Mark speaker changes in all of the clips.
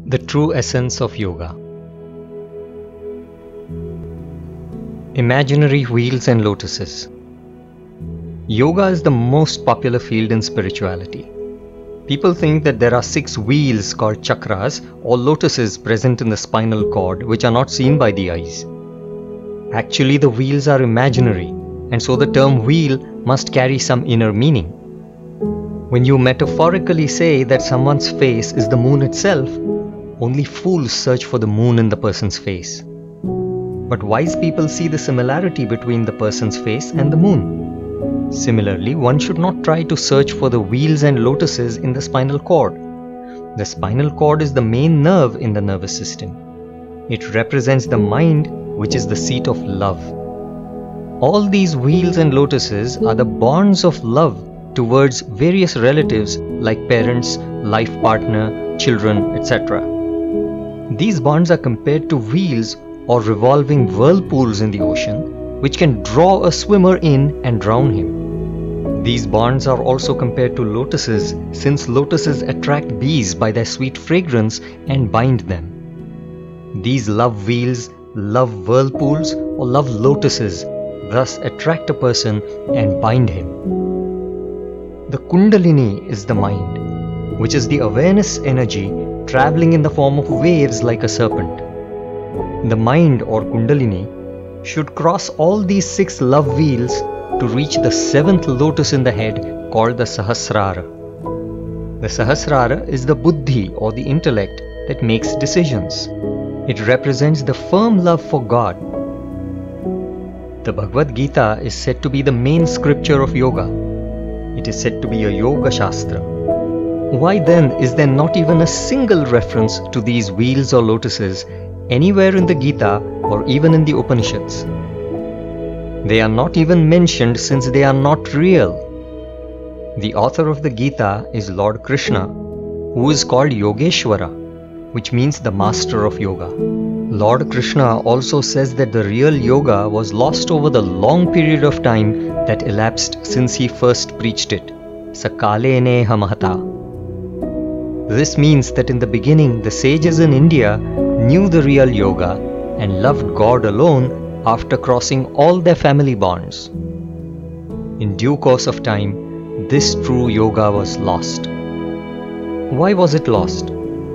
Speaker 1: The true essence of yoga. Imaginary wheels and lotuses. Yoga is the most popular field in spirituality. People think that there are 6 wheels called chakras or lotuses present in the spinal cord which are not seen by the eyes. Actually, the wheels are imaginary, and so the term wheel must carry some inner meaning. When you metaphorically say that someone's face is the moon itself, only fools search for the moon in the person's face. But wise people see the similarity between the person's face and the moon. Similarly, one should not try to search for the wheels and lotuses in the spinal cord. The spinal cord is the main nerve in the nervous system. It represents the mind, which is the seat of love. All these wheels and lotuses are the bonds of love towards various relatives like parents, life partner, children, etc. These bonds are compared to wheels or revolving whirlpools in the ocean, which can draw a swimmer in and drown him. These bonds are also compared to lotuses, since lotuses attract bees by their sweet fragrance and bind them. These love wheels, love whirlpools, or love lotuses thus attract a person and bind him. The Kundalini is the mind, which is the awareness energy traveling in the form of waves like a serpent. The mind or Kundalini should cross all these 6 love wheels to reach the 7th lotus in the head called the Sahasrara. The Sahasrara is the buddhi or the intellect that makes decisions. It represents the firm love for God. The Bhagavad Gita is said to be the main scripture of yoga. It is said to be a yoga shastra. Why then is there not even a single reference to these wheels or lotuses anywhere in the Gita or even in the Upanishads? They are not even mentioned since they are not real. The author of the Gita is Lord Krishna, who is called Yogeshwara, which means the master of yoga. Lord Krishna also says that the real yoga was lost over the long period of time that elapsed since he first preached it. Sakale Mahata. This means that in the beginning, the sages in India knew the real yoga and loved God alone after crossing all their family bonds. In due course of time, this true yoga was lost. Why was it lost?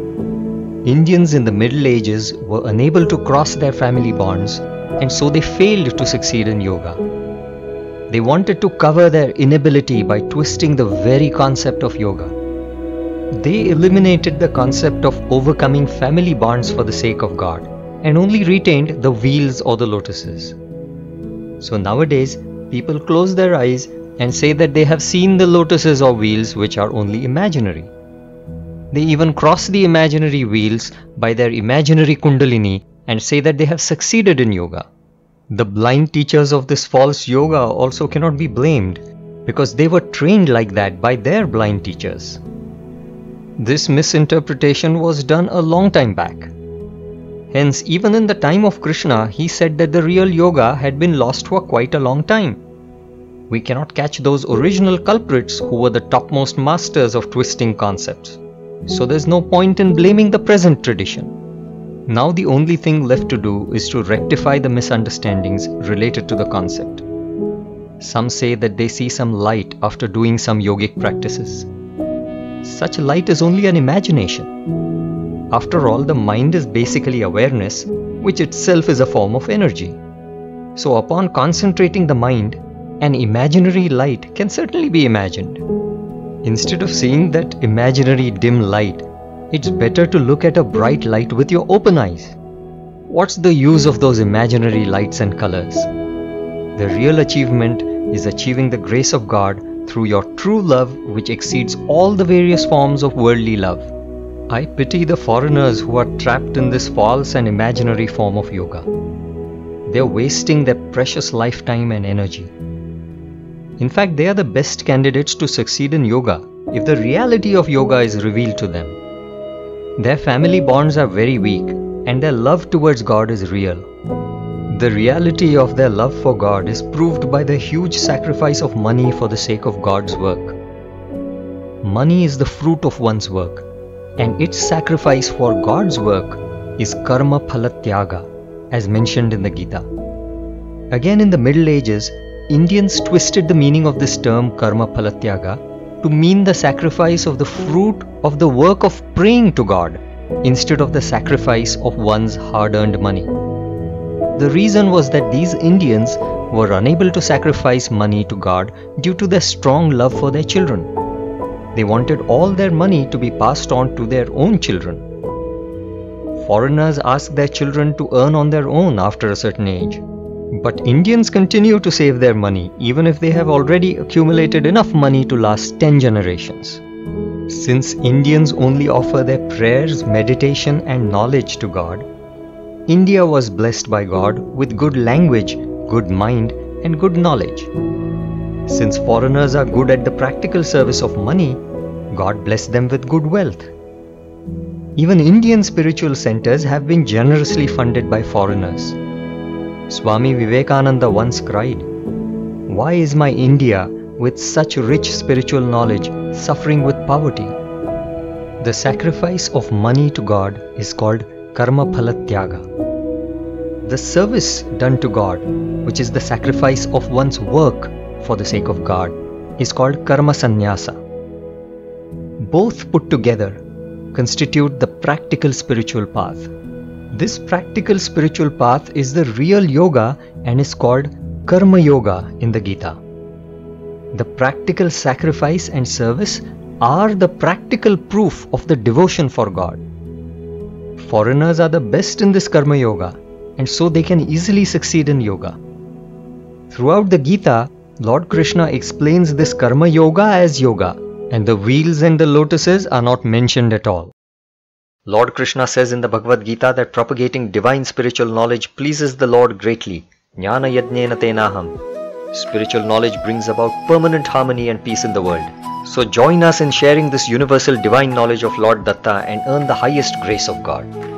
Speaker 1: Indians in the Middle Ages were unable to cross their family bonds, and so they failed to succeed in yoga. They wanted to cover their inability by twisting the very concept of yoga. They eliminated the concept of overcoming family bonds for the sake of God and only retained the wheels or the lotuses. So nowadays, people close their eyes and say that they have seen the lotuses or wheels which are only imaginary. They even cross the imaginary wheels by their imaginary Kundalini and say that they have succeeded in yoga. The blind teachers of this false yoga also cannot be blamed because they were trained like that by their blind teachers. This misinterpretation was done a long time back. Hence, even in the time of Krishna, he said that the real yoga had been lost for quite a long time. We cannot catch those original culprits who were the topmost masters of twisting concepts. So there's no point in blaming the present tradition. Now the only thing left to do is to rectify the misunderstandings related to the concept. Some say that they see some light after doing some yogic practices. Such light is only an imagination. After all, the mind is basically awareness, which itself is a form of energy. So upon concentrating the mind, an imaginary light can certainly be imagined. Instead of seeing that imaginary dim light, it's better to look at a bright light with your open eyes. What's the use of those imaginary lights and colors? The real achievement is achieving the grace of God through your true love, which exceeds all the various forms of worldly love. I pity the foreigners who are trapped in this false and imaginary form of yoga. They are wasting their precious lifetime and energy. In fact, they are the best candidates to succeed in yoga if the reality of yoga is revealed to them. Their family bonds are very weak and their love towards God is real. The reality of their love for God is proved by the huge sacrifice of money for the sake of God's work. Money is the fruit of one's work. and its sacrifice for God's work is karma phalatyaga, as mentioned in the Gita. Again, in the Middle Ages, Indians twisted the meaning of this term karma phalatyaga to mean the sacrifice of the fruit of the work of praying to God instead of the sacrifice of one's hard-earned money. The reason was that these Indians were unable to sacrifice money to God due to their strong love for their children. They wanted all their money to be passed on to their own children. Foreigners ask their children to earn on their own after a certain age. But Indians continue to save their money even if they have already accumulated enough money to last 10 generations. Since Indians only offer their prayers, meditation and knowledge to God, India was blessed by God with good language, good mind and good knowledge. Since foreigners are good at the practical service of money, God blessed them with good wealth. Even Indian spiritual centers have been generously funded by foreigners. Swami Vivekananda once cried, "Why is my India, with such rich spiritual knowledge, suffering with poverty?" The sacrifice of money to God is called karma phalatyaga. The service done to God, which is the sacrifice of one's work for the sake of God, is called karma sannyasa. Both put together constitute the practical spiritual path. This practical spiritual path is the real yoga and is called karma yoga in the Gita. The practical sacrifice and service are the practical proof of the devotion for God. Foreigners are the best in this karma yoga, and so they can easily succeed in yoga. Throughout the Gita, Lord Krishna explains this karma yoga as yoga, and the wheels and the lotuses are not mentioned at all. Lord Krishna says in the Bhagavad Gita that propagating divine spiritual knowledge pleases the Lord greatly. Jnana yajnena tenaham. Spiritual knowledge brings about permanent harmony and peace in the world. So join us in sharing this universal divine knowledge of Lord Datta and earn the highest grace of God.